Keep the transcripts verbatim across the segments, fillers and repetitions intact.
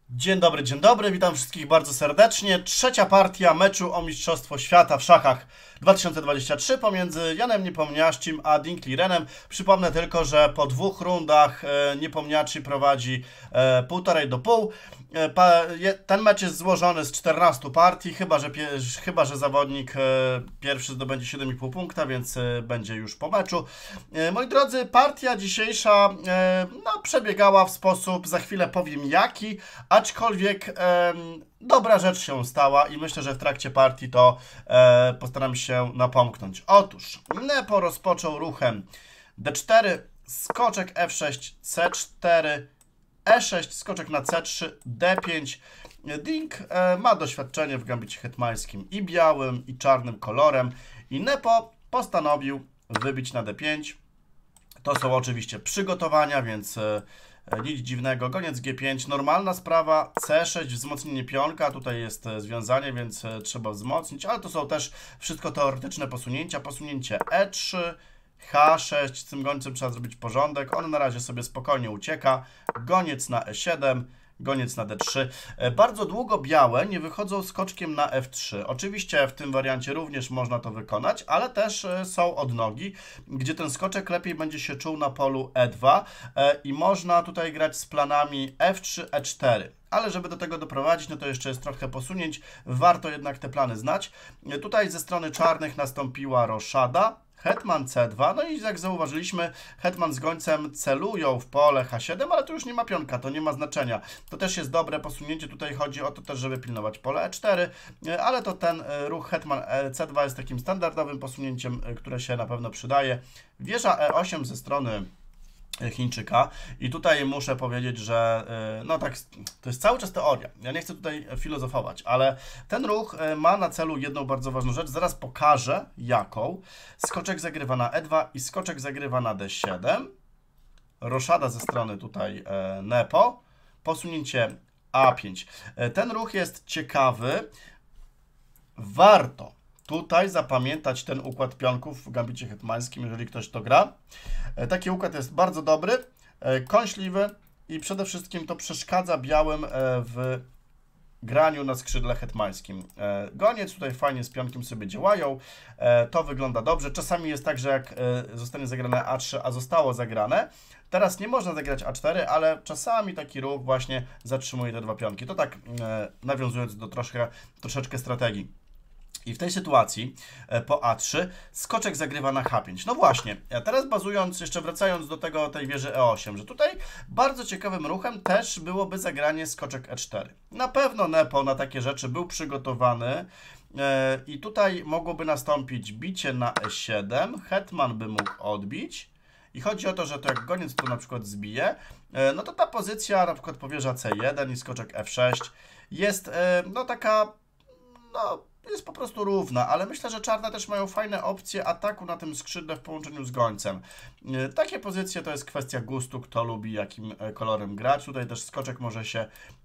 Dzień dobry, dzień dobry, witam wszystkich bardzo serdecznie. Trzecia partia meczu o Mistrzostwo Świata w szachach dwa tysiące dwudziesty trzeci pomiędzy Janem Niepomniaczczym a Dinkley Renem. Przypomnę tylko, że po dwóch rundach e, Niepomniaczczy prowadzi e, półtorej do pół. E, pa, je, ten mecz jest złożony z czternastu partii, chyba że, pie, chyba, że zawodnik e, pierwszy zdobędzie siedem i pół punkta, więc e, będzie już po meczu. E, moi drodzy, partia dzisiejsza e, no, przebiegała w sposób, za chwilę powiem jaki, aczkolwiek e, dobra rzecz się stała i myślę, że w trakcie partii to e, postaram się napomknąć. Otóż Nepo rozpoczął ruchem D cztery, skoczek F sześć, C cztery, E sześć, skoczek na C trzy, D pięć. Dink e, ma doświadczenie w gambicie hetmańskim i białym, i czarnym kolorem i Nepo postanowił wybić na D pięć. To są oczywiście przygotowania, więc e, nic dziwnego. Goniec G pięć, normalna sprawa. C sześć, wzmocnienie pionka. Tutaj jest związanie, więc trzeba wzmocnić, ale to są też wszystko teoretyczne posunięcia. Posunięcie E trzy, H sześć, z tym gońcem trzeba zrobić porządek. On na razie sobie spokojnie ucieka. Goniec na E siedem. Goniec na D trzy. Bardzo długo białe nie wychodzą skoczkiem na F trzy. Oczywiście w tym wariancie również można to wykonać, ale też są odnogi, gdzie ten skoczek lepiej będzie się czuł na polu E dwa i można tutaj grać z planami F trzy, E cztery. Ale żeby do tego doprowadzić, no to jeszcze jest trochę posunięć. Warto jednak te plany znać. Tutaj ze strony czarnych nastąpiła roszada. Hetman C dwa, no i jak zauważyliśmy, hetman z gońcem celują w pole H siedem, ale tu już nie ma pionka, to nie ma znaczenia. To też jest dobre posunięcie, tutaj chodzi o to też, żeby pilnować pole E cztery, ale to ten ruch hetman C dwa jest takim standardowym posunięciem, które się na pewno przydaje. Wieża E osiem ze strony Chińczyka i tutaj muszę powiedzieć, że no tak, to jest cały czas teoria, ja nie chcę tutaj filozofować, ale ten ruch ma na celu jedną bardzo ważną rzecz, zaraz pokażę jaką. Skoczek zagrywa na E dwa i skoczek zagrywa na D siedem, roszada ze strony tutaj Nepo, posunięcie A pięć. Ten ruch jest ciekawy, warto tutaj zapamiętać ten układ pionków w gambicie hetmańskim, jeżeli ktoś to gra. Taki układ jest bardzo dobry, kąśliwy i przede wszystkim to przeszkadza białym w graniu na skrzydle hetmańskim. Goniec tutaj fajnie z pionkiem sobie działają, to wygląda dobrze. Czasami jest tak, że jak zostanie zagrane A trzy, a zostało zagrane, teraz nie można zagrać A cztery, ale czasami taki ruch właśnie zatrzymuje te dwa pionki. To tak nawiązując do troszkę, troszeczkę strategii. I w tej sytuacji po A trzy skoczek zagrywa na H pięć. No właśnie, a teraz bazując, jeszcze wracając do tego, tej wieży E osiem, że tutaj bardzo ciekawym ruchem też byłoby zagranie skoczek E cztery. Na pewno Nepo na takie rzeczy był przygotowany i tutaj mogłoby nastąpić bicie na E siedem, hetman by mógł odbić. I chodzi o to, że to jak goniec tu na przykład zbije, no to ta pozycja na przykład po wieża C jeden i skoczek F sześć jest no taka, no jest po prostu równa, ale myślę, że czarne też mają fajne opcje ataku na tym skrzydle w połączeniu z gońcem. Takie pozycje to jest kwestia gustu, kto lubi jakim kolorem grać. Tutaj też skoczek może się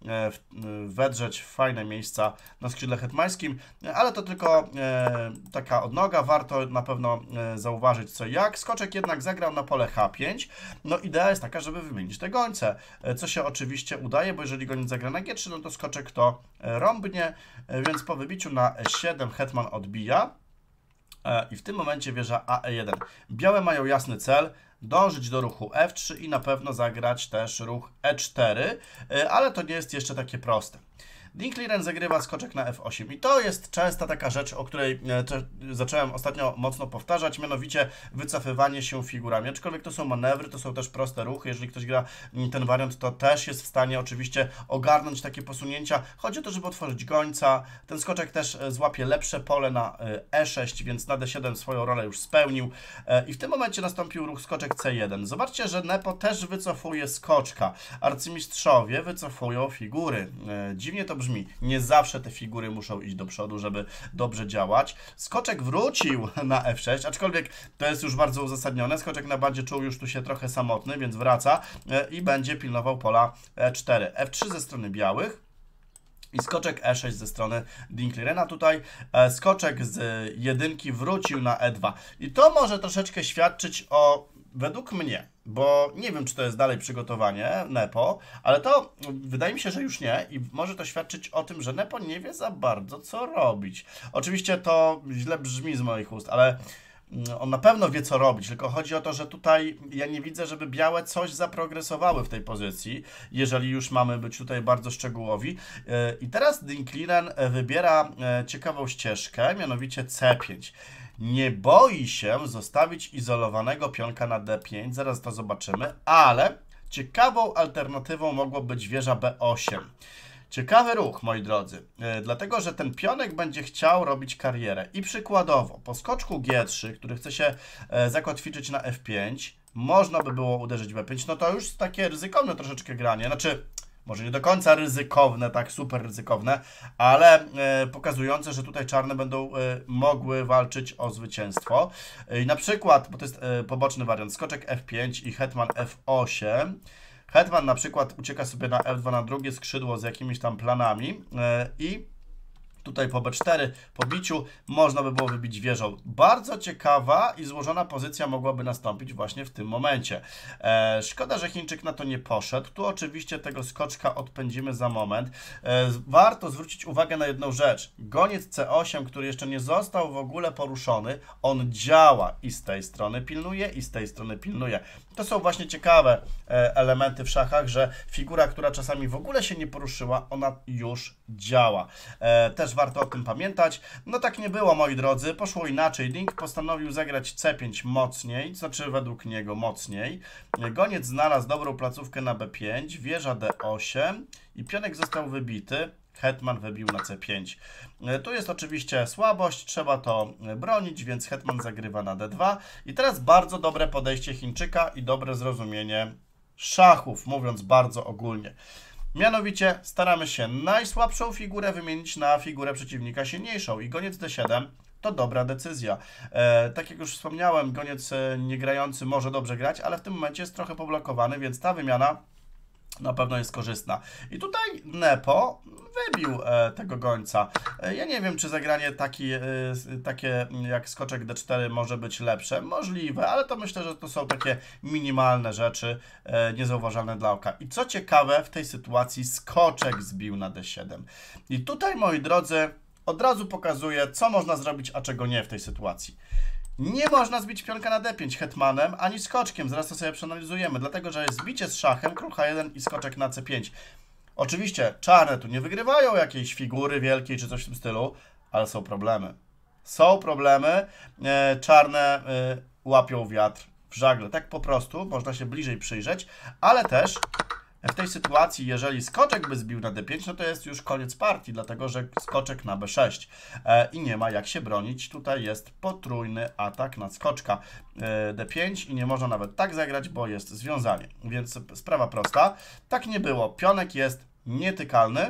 wedrzeć w fajne miejsca na skrzydle hetmańskim, ale to tylko taka odnoga, warto na pewno zauważyć co i jak. Skoczek jednak zagrał na pole H pięć, no idea jest taka, żeby wymienić te gońce, co się oczywiście udaje, bo jeżeli goniec zagra na G trzy, no to skoczek to rąbnie, więc po wybiciu na E siedem hetman odbija i w tym momencie wieża A E jeden. Białe mają jasny cel, dążyć do ruchu F trzy i na pewno zagrać też ruch E cztery, ale to nie jest jeszcze takie proste. Dinkley Ren zagrywa skoczek na F osiem i to jest częsta taka rzecz, o której zacząłem ostatnio mocno powtarzać, mianowicie wycofywanie się figurami. Aczkolwiek to są manewry, to są też proste ruchy. Jeżeli ktoś gra ten wariant, to też jest w stanie oczywiście ogarnąć takie posunięcia. Chodzi o to, żeby otworzyć gońca. Ten skoczek też złapie lepsze pole na E sześć, więc na D siedem swoją rolę już spełnił. I w tym momencie nastąpił ruch skoczek C jeden. Zobaczcie, że Nepo też wycofuje skoczka. Arcymistrzowie wycofują figury. Dziwnie to brzmi. Brzmi. Nie zawsze te figury muszą iść do przodu, żeby dobrze działać. Skoczek wrócił na F sześć, aczkolwiek to jest już bardzo uzasadnione. Skoczek na bandzie czuł już tu się trochę samotny, więc wraca i będzie pilnował pola E cztery. F trzy ze strony białych. I skoczek E sześć ze strony Dinkley Rena tutaj. Skoczek z jedynki wrócił na E dwa. I to może troszeczkę świadczyć o, według mnie, bo nie wiem, czy to jest dalej przygotowanie Nepo, ale to wydaje mi się, że już nie i może to świadczyć o tym, że Nepo nie wie za bardzo, co robić. Oczywiście to źle brzmi z moich ust, ale on na pewno wie, co robić, tylko chodzi o to, że tutaj ja nie widzę, żeby białe coś zaprogresowały w tej pozycji, jeżeli już mamy być tutaj bardzo szczegółowi. I teraz Dinkleren wybiera ciekawą ścieżkę, mianowicie C pięć. Nie boi się zostawić izolowanego pionka na D pięć, zaraz to zobaczymy, ale ciekawą alternatywą mogło być wieża B osiem. Ciekawy ruch, moi drodzy, yy, dlatego, że ten pionek będzie chciał robić karierę i przykładowo po skoczku G trzy, który chce się yy, zakotwiczyć na F pięć, można by było uderzyć B pięć, no to już takie ryzykowne troszeczkę granie, znaczy może nie do końca ryzykowne, tak super ryzykowne, ale e, pokazujące, że tutaj czarne będą e, mogły walczyć o zwycięstwo. E, I na przykład, bo to jest e, poboczny wariant, skoczek F pięć i hetman F osiem. Hetman na przykład ucieka sobie na F dwa na drugie skrzydło z jakimiś tam planami e, i tutaj po B cztery, po biciu, można by było wybić wieżą. Bardzo ciekawa i złożona pozycja mogłaby nastąpić właśnie w tym momencie. E, szkoda, że Chińczyk na to nie poszedł. Tu oczywiście tego skoczka odpędzimy za moment. E, warto zwrócić uwagę na jedną rzecz. Goniec C osiem, który jeszcze nie został w ogóle poruszony, on działa i z tej strony pilnuje, i z tej strony pilnuje. To są właśnie ciekawe e, elementy w szachach, że figura, która czasami w ogóle się nie poruszyła, ona już działa. E, też warto o tym pamiętać. No tak nie było, moi drodzy. Poszło inaczej. Dink postanowił zagrać C pięć mocniej, znaczy według niego mocniej. Goniec znalazł dobrą placówkę na B pięć, wieża D osiem i pionek został wybity. Hetman wybił na C pięć. Tu jest oczywiście słabość, trzeba to bronić, więc hetman zagrywa na D dwa. I teraz bardzo dobre podejście Chińczyka i dobre zrozumienie szachów, mówiąc bardzo ogólnie. Mianowicie staramy się najsłabszą figurę wymienić na figurę przeciwnika silniejszą i goniec D siedem to dobra decyzja. E, tak jak już wspomniałem, goniec niegrający może dobrze grać, ale w tym momencie jest trochę poblokowany, więc ta wymiana na pewno jest korzystna. I tutaj Nepo wybił e, tego gońca. E, ja nie wiem, czy zagranie taki, e, takie jak skoczek D cztery może być lepsze. Możliwe, ale to myślę, że to są takie minimalne rzeczy, e, niezauważalne dla oka. I co ciekawe, w tej sytuacji skoczek zbił na D siedem. I tutaj, moi drodzy, od razu pokazuję, co można zrobić, a czego nie w tej sytuacji. Nie można zbić pionka na D pięć hetmanem, ani skoczkiem. Zaraz to sobie przeanalizujemy, dlatego że jest zbicie z szachem, król H jeden i skoczek na C pięć. Oczywiście czarne tu nie wygrywają jakiejś figury wielkiej czy coś w tym stylu, ale są problemy. Są problemy. E, czarne e, łapią wiatr w żagle. Tak po prostu, można się bliżej przyjrzeć, ale też w tej sytuacji, jeżeli skoczek by zbił na D pięć, no to jest już koniec partii, dlatego że skoczek na B sześć e, i nie ma jak się bronić. Tutaj jest potrójny atak na skoczka e, D pięć i nie można nawet tak zagrać, bo jest związanie. Więc sprawa prosta. Tak nie było. Pionek jest nietykalny.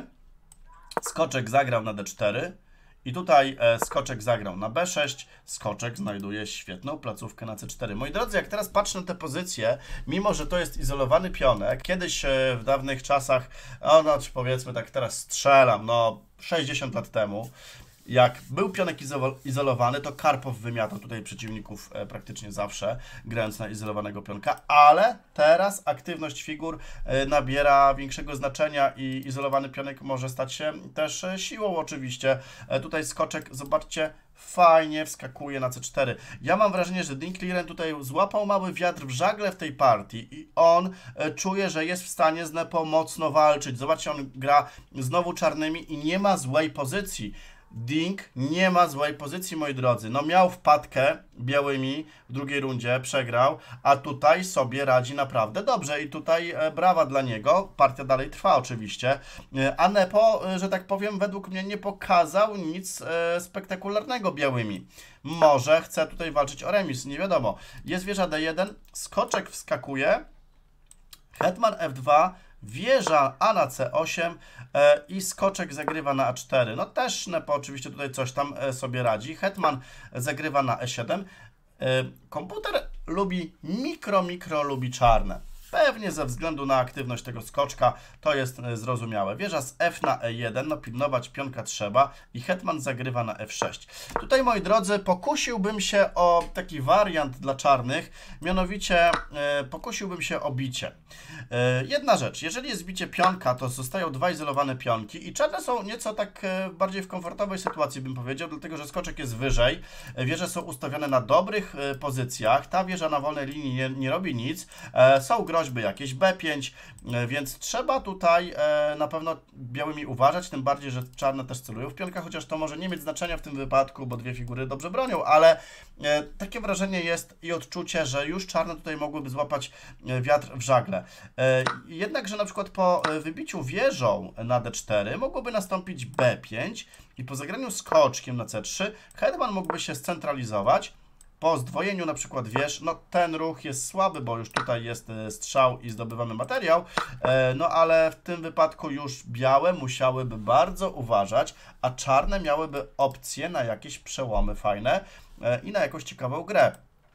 Skoczek zagrał na D cztery. I tutaj e, skoczek zagrał na B sześć, skoczek znajduje świetną placówkę na C cztery. Moi drodzy, jak teraz patrzę na tę pozycję, mimo że to jest izolowany pionek, kiedyś e, w dawnych czasach, o, no powiedzmy tak, teraz strzelam, no sześćdziesiąt lat temu, jak był pionek izolowany, to Karpow wymiatał tutaj przeciwników e, praktycznie zawsze, grając na izolowanego pionka, ale teraz aktywność figur e, nabiera większego znaczenia i izolowany pionek może stać się też e, siłą oczywiście. E, tutaj skoczek, zobaczcie, fajnie wskakuje na C cztery. Ja mam wrażenie, że Dinkleren tutaj złapał mały wiatr w żagle w tej partii i on e, czuje, że jest w stanie z Nepo mocno walczyć. Zobaczcie, on gra znowu czarnymi i nie ma złej pozycji. Dink nie ma złej pozycji, moi drodzy. No miał wpadkę białymi w drugiej rundzie, przegrał, a tutaj sobie radzi naprawdę dobrze i tutaj e, brawa dla niego. Partia dalej trwa oczywiście, e, a Nepo, e, że tak powiem, według mnie nie pokazał nic e, spektakularnego białymi. Może chce tutaj walczyć o remis, nie wiadomo. Jest wieża D jeden, skoczek wskakuje, hetman F dwa, wieża A na C osiem e, i skoczek zagrywa na A cztery. No też Nepo oczywiście tutaj coś tam e, sobie radzi. Hetman zagrywa na E siedem. E, komputer lubi mikro, mikro lubi czarne. Pewnie ze względu na aktywność tego skoczka to jest zrozumiałe. Wieża z F na E jeden, no pilnować pionka trzeba i hetman zagrywa na F sześć. Tutaj, moi drodzy, pokusiłbym się o taki wariant dla czarnych, mianowicie e, pokusiłbym się o bicie. E, jedna rzecz, jeżeli jest bicie pionka, to zostają dwa izolowane pionki i czarne są nieco tak e, bardziej w komfortowej sytuacji, bym powiedział, dlatego że skoczek jest wyżej, wieże są ustawione na dobrych e, pozycjach, ta wieża na wolnej linii nie, nie robi nic, e, są groźby jakieś B pięć, e, więc trzeba tutaj e, na pewno białymi uważać, tym bardziej, że czarne też celują w pionka, chociaż to może nie mieć znaczenia w tym wypadku, bo dwie figury dobrze bronią, ale e, takie wrażenie jest i odczucie, że już czarne tutaj mogłyby złapać e, wiatr w żagle. E, jednakże na przykład po wybiciu wieżą na D cztery mogłoby nastąpić B pięć i po zagraniu skoczkiem na C trzy hetman mógłby się scentralizować. Po zdwojeniu na przykład wież, no ten ruch jest słaby, bo już tutaj jest strzał i zdobywamy materiał, no ale w tym wypadku już białe musiałyby bardzo uważać, a czarne miałyby opcje na jakieś przełomy fajne i na jakąś ciekawą grę.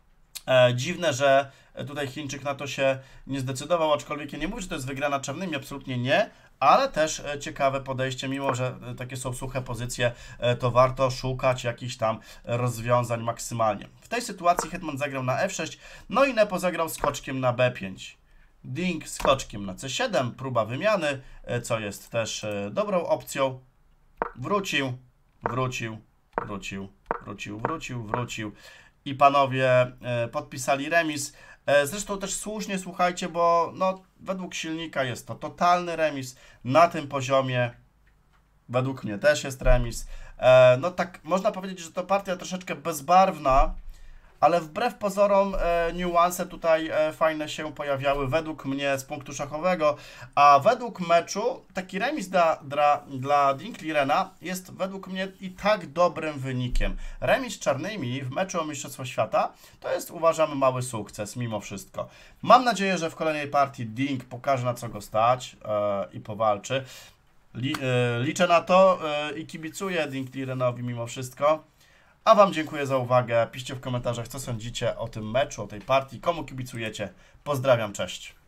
Dziwne, że tutaj Chińczyk na to się nie zdecydował, aczkolwiek ja nie mówię, że to jest wygrana czarnymi, absolutnie nie, ale też ciekawe podejście, mimo że takie są suche pozycje, to warto szukać jakichś tam rozwiązań maksymalnie. W tej sytuacji hetman zagrał na F sześć, no i Nepo zagrał skoczkiem na B pięć. Ding skoczkiem na C siedem, próba wymiany, co jest też dobrą opcją. Wrócił, wrócił, wrócił, wrócił, wrócił, wrócił i panowie podpisali remis. Zresztą też słusznie, słuchajcie, bo no, według silnika jest to totalny remis. Na tym poziomie według mnie też jest remis. E, no tak, można powiedzieć, że to partia troszeczkę bezbarwna, ale wbrew pozorom e, niuanse tutaj e, fajne się pojawiały według mnie z punktu szachowego, a według meczu taki remis dla, dla, dla Dinkley Rena jest według mnie i tak dobrym wynikiem. Remis z czarnymi w meczu o Mistrzostwo Świata to jest, uważam, mały sukces mimo wszystko. Mam nadzieję, że w kolejnej partii Dink pokaże, na co go stać e, i powalczy. Li, e, liczę na to e, i kibicuję Dinkley Renowi mimo wszystko. A Wam dziękuję za uwagę. Piszcie w komentarzach, co sądzicie o tym meczu, o tej partii, komu kibicujecie. Pozdrawiam, cześć.